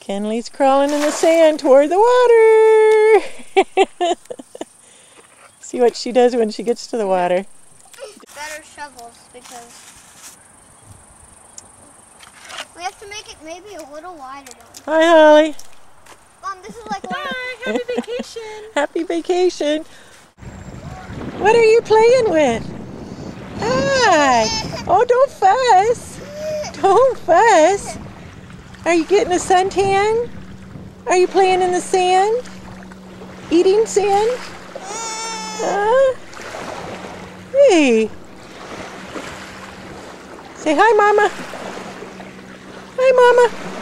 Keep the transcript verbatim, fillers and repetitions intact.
Kenley's crawling in the sand toward the water. See what she does when she gets to the water. Better shovels because we have to make it maybe a little wider. Hi, Holly. Mom, this is like Hi, happy vacation. Happy vacation. What are you playing with? Hi. Oh, don't fuss. Don't fuss. Are you getting a suntan? Are you playing in the sand? Eating sand? Uh, hey. Say hi, Mama. Hi, Mama.